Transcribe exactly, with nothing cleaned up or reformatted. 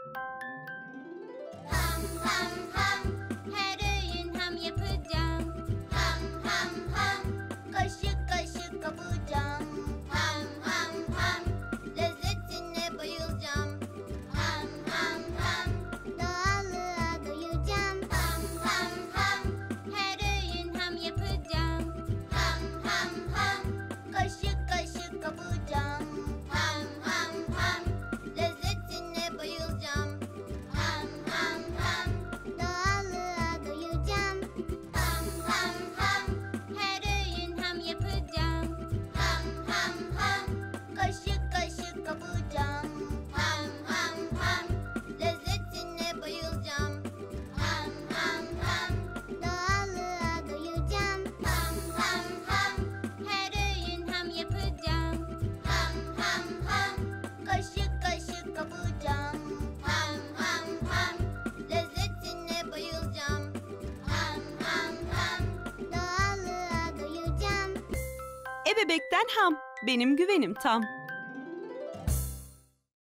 Ham ham ham, her öğün ham yapacağım. Ham ham ham, kaşık kaşık kapacağım. Ham ham ham, lezzetine bayılacağım. Ham ham ham, doğallığa doyacağım. Ham ham ham, her öğün ham yapacağım. Ham ham ham, kaşık kaşık kapacağım. Ham ham ham, lezzetine bayılacağım. Ham ham ham, doğallığa doyacağım. Ham ham ham, her öğün ham yapacağım. Ham ham ham, kaşık kaşık kapacağım. Ham ham ham, lezzetine bayılacağım. Ham ham ham, doğallığa doyacağım. Ham ham ham, her öğün ham yapacağım. Ham ham ham, kaşık kaşık kapacağım. Ham ham ham, lezzetine bayılacağım. Ham ham ham, doğallığa doyacağım. Ebebekten ham, benim güvenim tam.